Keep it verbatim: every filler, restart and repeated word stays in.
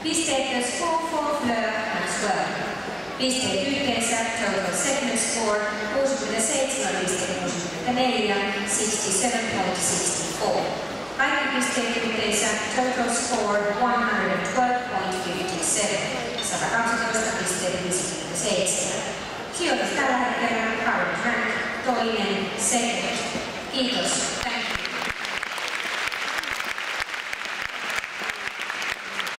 Pisteet myös four for Fleur Maxwell. Pisteet yhteensä total segment score kuusikymmentäseitsemän pilkku kuusikymmentäneljä, sixty-seven point six four. Kaikki pisteet yhteensä total score one hundred twelve point five seven, sata kaksitoista pilkku viisikymmentäseitsemän. Sijoitus tällä hetkellä Power Rank toinen segment. Kiitos.